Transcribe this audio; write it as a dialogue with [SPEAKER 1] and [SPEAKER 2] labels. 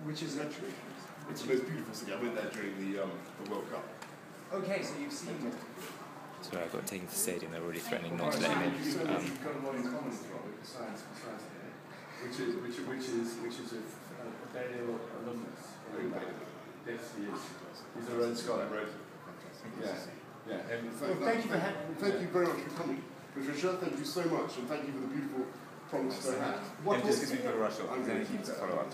[SPEAKER 1] Which is
[SPEAKER 2] actually, it's the most beautiful city. I went there during the World Cup.
[SPEAKER 1] okay, so you've seen it.
[SPEAKER 3] So I got taken to the stadium. They're already threatening not to let him in.
[SPEAKER 2] You've got a lot in common as well with the science here, which is a Balliol alumnus. Yes, he is. He's a Red Scarlet Rose. Yeah.
[SPEAKER 1] Thank you for having me.
[SPEAKER 2] Thank you very much for coming, Patricia. Thank you so much, and thank you for the beautiful promise to have.
[SPEAKER 3] Just because we've got to rush off, I'm going to keep to follow up.